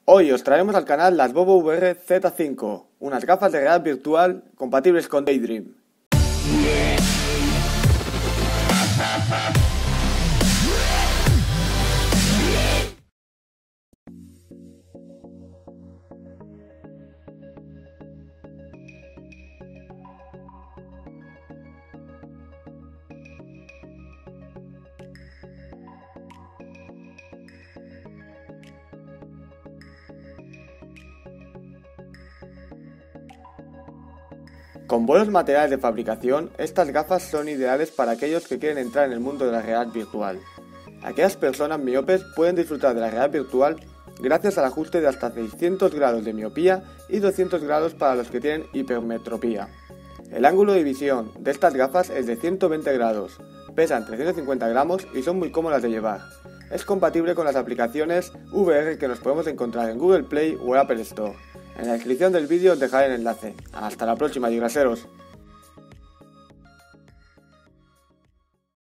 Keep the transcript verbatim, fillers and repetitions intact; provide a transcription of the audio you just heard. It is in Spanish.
Hoy os traemos al canal las Bobo V R Z cinco, unas gafas de realidad virtual compatibles con Daydream. Con buenos materiales de fabricación, estas gafas son ideales para aquellos que quieren entrar en el mundo de la realidad virtual. Aquellas personas miopes pueden disfrutar de la realidad virtual gracias al ajuste de hasta seiscientos grados de miopía y doscientos grados para los que tienen hipermetropía. El ángulo de visión de estas gafas es de ciento veinte grados, pesan trescientos cincuenta gramos y son muy cómodas de llevar. Es compatible con las aplicaciones V R que nos podemos encontrar en Google Play o Apple Store. En la descripción del vídeo os dejaré el enlace. Hasta la próxima, digraseros.